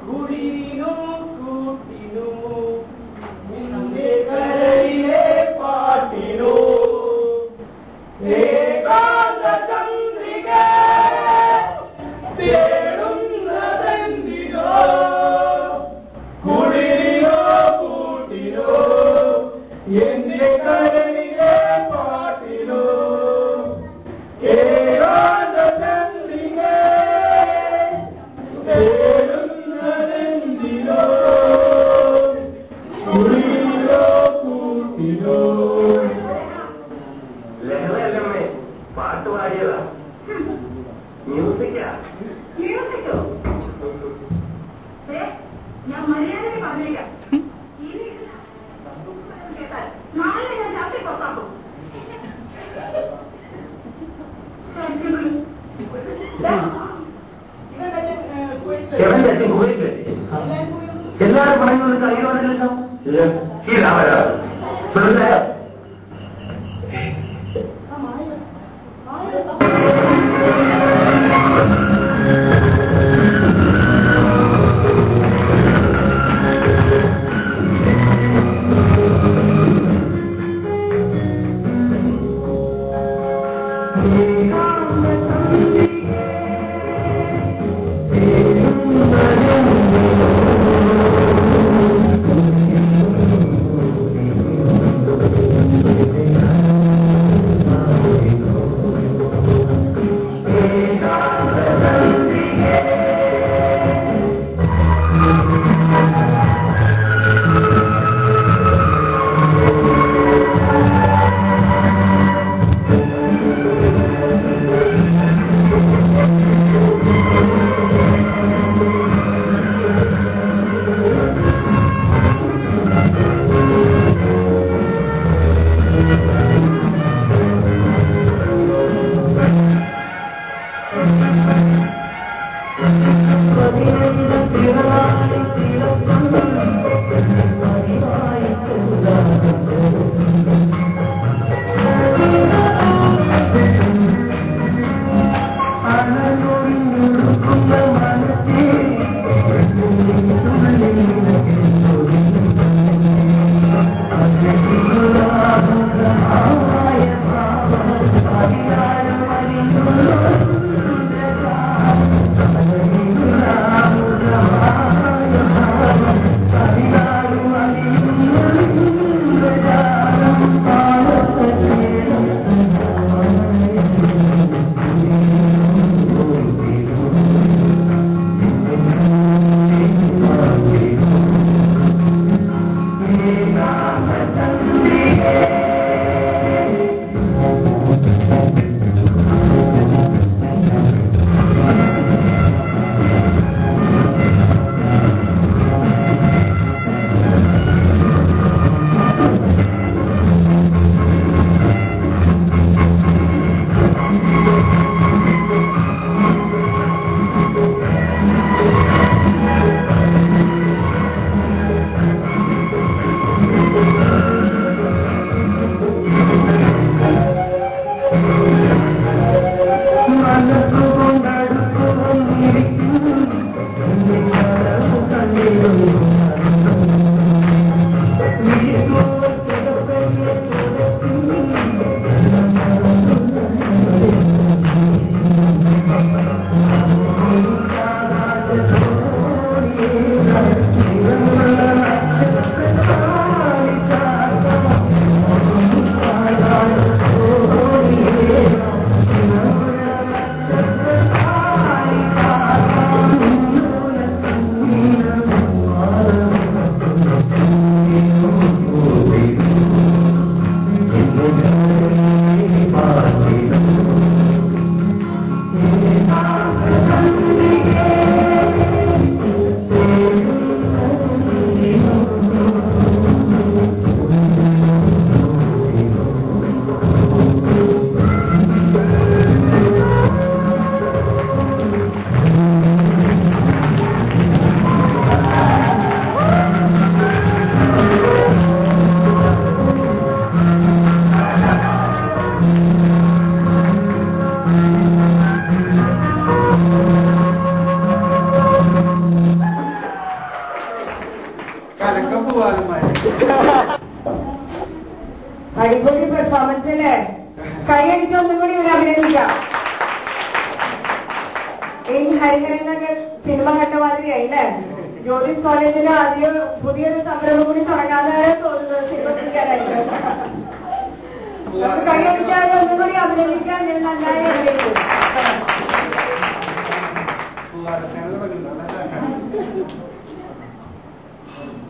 കുടിനോ കൂട്ടിനോ നിന്റെ കരയിലെ പാട്ടിനോ ഏകാന്ത ചന്ദ്രിക തേടുന്നതെന്തിനോ കുടിനോ കൂട്ടിനോ എന്റെ കരയിലെ പാട്ടിനോ ഏകാന്ത ചന്ദ്രിക തേടുന്നതെന്തിനോ കുടിനോ കൂട്ടിനോ. ലഹളയല്ലമ്മേ, പാട്ട് പാടിയതാ. മ്യൂസിക്കാ. മ്യൂസിക്കോ? ഞാൻ മര്യാദയ്ക്ക് പറഞ്ഞേക്കാം. നാളെ ഞാൻ രാത്രി പുറത്താക്കും. എല്ലാരും പറയുന്നത് കഴിയുവാനല്ലോ. അടിപൊളി പെർഫോമൻസ് അല്ലേ? കൈയടിച്ച് ഒന്നും കൂടി ഇവരെ അഭിനന്ദിക്കാം. ഈ ഹരിഹരനൊക്കെ സിനിമ കണ്ട മാതിരിയായി അല്ലേ? ജോലിസ് കോളേജിൽ ആദ്യം പുതിയൊരു സംരംഭം കൂടി തുടങ്ങാതെ തോന്നുന്നത് സിനിമ ചെയ്യാനായിട്ട്. നമുക്ക് കൈയടിച്ചാൽ ഒന്നും കൂടി അഭിനന്ദിക്കാൻ ഞാൻ നന്നായി അഭിനയിക്കും.